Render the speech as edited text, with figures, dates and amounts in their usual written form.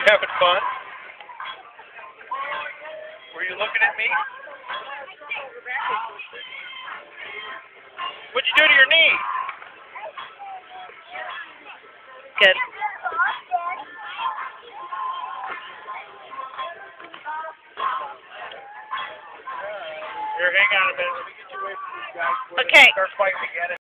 Having fun? Were you looking at me? What'd you do to your knee? Good. Here, hang on a minute. Let me get you away from these guys. Okay. Start fighting again.